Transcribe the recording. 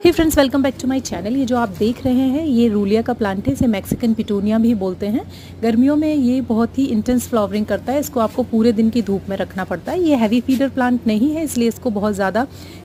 Hey friends, welcome back to my channel. ये जो आप देख रहे हैं ये रूलिया का प्लांट है। इसे मैक्सिकन पिटूनिया भी बोलते हैं। गर्मियों में ये बहुत ही इंटेंस फ्लावरिंग करता है। इसको आपको पूरे दिन की धूप में रखना पड़ता है। ये हैवी फीडर प्लांट नहीं है, इसलिए इसको बहुत ज़्यादा